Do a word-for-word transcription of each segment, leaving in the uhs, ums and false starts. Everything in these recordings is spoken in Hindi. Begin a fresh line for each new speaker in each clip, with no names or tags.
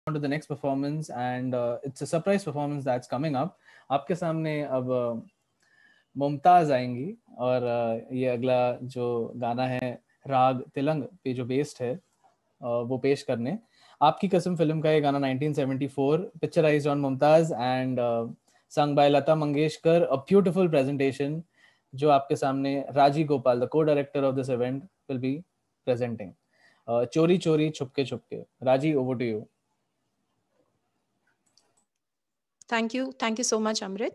on to the next performance, and uh, it's a surprise performance that's coming up. आपके सामने अब uh, मुमताज आएंगी और uh, ये अगला जो गाना है राग तिलंग पे जो बेस्ड है uh, वो पेश करने। आपकी कसम फिल्म का ये गाना nineteen seventy-four picturised on Mumtaz and sung by Lata Mangeshkar, a beautiful presentation जो आपके सामने राजी Gopal, the co-director of this event, will be presenting. uh, चोरी चोरी छुपके छुपके। राजी, over to you.
Thank you. Thank you so much, Amrit.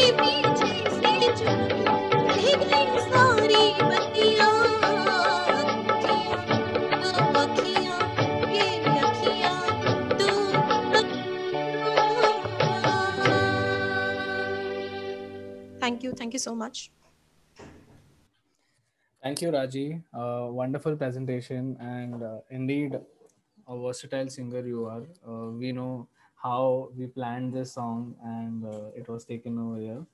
पीछे से चुन रह गई सारी बत्तियां अखियां ये अखियां तू
Thank you. Thank you so much.
Thank you, Raji. Uh, wonderful presentation, and uh, indeed, a versatile singer you are. Uh, we know how we planned this song, and uh, it was taken over here.